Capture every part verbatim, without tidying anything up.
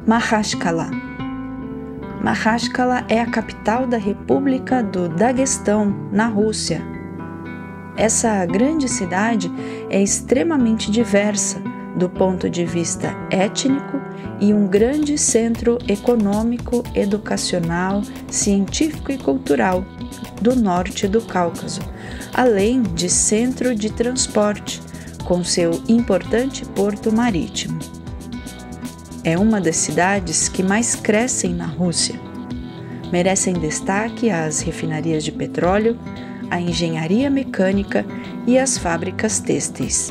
Makhachkala. Makhachkala é a capital da República do Daguestão, na Rússia. Essa grande cidade é extremamente diversa do ponto de vista étnico e um grande centro econômico, educacional, científico e cultural do norte do Cáucaso, além de centro de transporte, com seu importante porto marítimo. É uma das cidades que mais crescem na Rússia. Merecem destaque as refinarias de petróleo, a engenharia mecânica e as fábricas têxteis.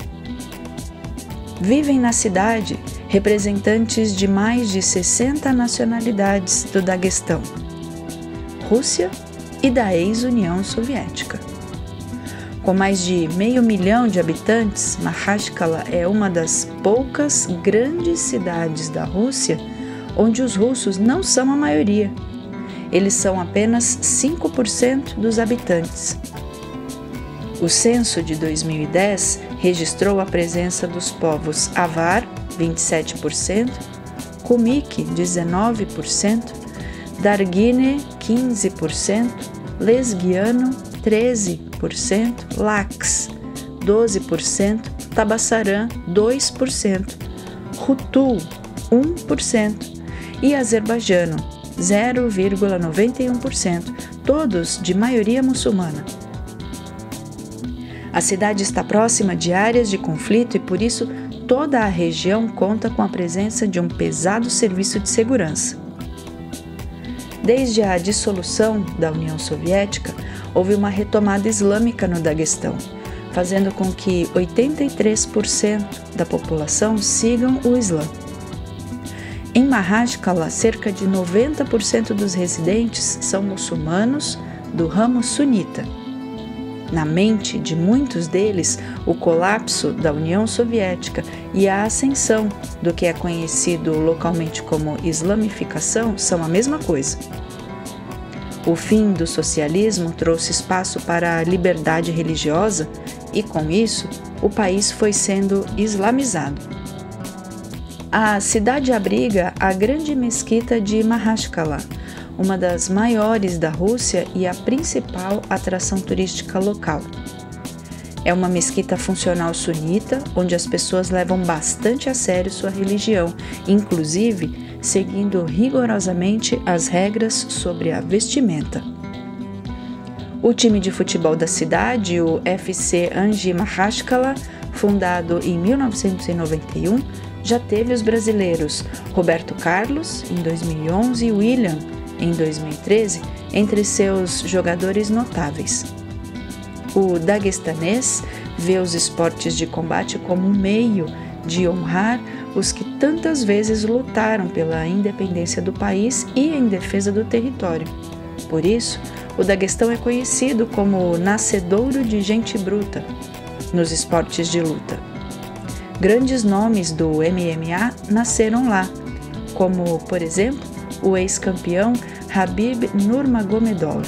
Vivem na cidade representantes de mais de sessenta nacionalidades do Daguestão, Rússia e da ex-União Soviética. Com mais de meio milhão de habitantes, Makhachkala é uma das poucas grandes cidades da Rússia onde os russos não são a maioria. Eles são apenas cinco por cento dos habitantes. O censo de dois mil e dez registrou a presença dos povos Avar, vinte e sete por cento, Kumyk, dezenove por cento, Dargine, quinze por cento, Lesguiano, treze por cento, Laks, doze por cento, Tabassaran, dois por cento, Hutu, um por cento e Azerbaijano, zero vírgula noventa e um por cento, todos de maioria muçulmana. A cidade está próxima de áreas de conflito e, por isso, toda a região conta com a presença de um pesado serviço de segurança. Desde a dissolução da União Soviética, houve uma retomada islâmica no Daguestão, fazendo com que oitenta e três por cento da população sigam o Islã. Em Makhachkala, cerca de noventa por cento dos residentes são muçulmanos do ramo sunita. Na mente de muitos deles, o colapso da União Soviética e a ascensão do que é conhecido localmente como islamificação são a mesma coisa. O fim do socialismo trouxe espaço para a liberdade religiosa e, com isso, o país foi sendo islamizado. A cidade abriga a grande mesquita de Makhachkala, uma das maiores da Rússia e a principal atração turística local. É uma mesquita funcional sunita, onde as pessoas levam bastante a sério sua religião, inclusive seguindo rigorosamente as regras sobre a vestimenta. O time de futebol da cidade, o F C Anji Makhachkala, fundado em mil novecentos e noventa e um, já teve os brasileiros Roberto Carlos, em dois mil e onze, e William, em dois mil e treze, entre seus jogadores notáveis. O daguestanês vê os esportes de combate como um meio de honrar os que tantas vezes lutaram pela independência do país e em defesa do território. Por isso, o Daguestão é conhecido como o nascedouro de gente bruta nos esportes de luta. Grandes nomes do M M A nasceram lá, como, por exemplo, o ex-campeão Khabib Nurmagomedov.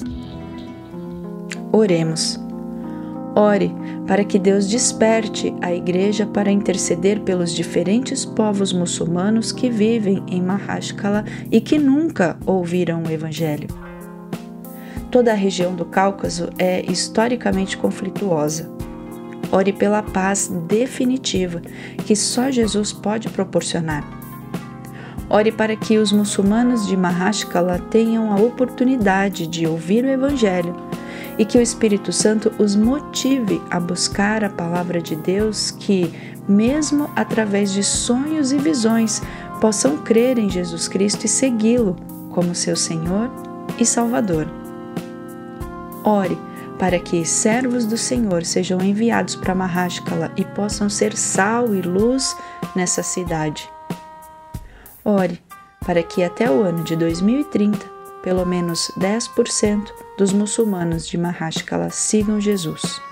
Oremos. Ore para que Deus desperte a Igreja para interceder pelos diferentes povos muçulmanos que vivem em Makhachkala e que nunca ouviram o Evangelho. Toda a região do Cáucaso é historicamente conflituosa. Ore pela paz definitiva que só Jesus pode proporcionar. Ore para que os muçulmanos de Makhachkala tenham a oportunidade de ouvir o Evangelho e que o Espírito Santo os motive a buscar a palavra de Deus que, mesmo através de sonhos e visões, possam crer em Jesus Cristo e segui-lo como seu Senhor e Salvador. Ore para que servos do Senhor sejam enviados para Makhachkala e possam ser sal e luz nessa cidade. Ore para que até o ano de dois mil e trinta, pelo menos dez por cento dos muçulmanos de Makhachkala sigam Jesus.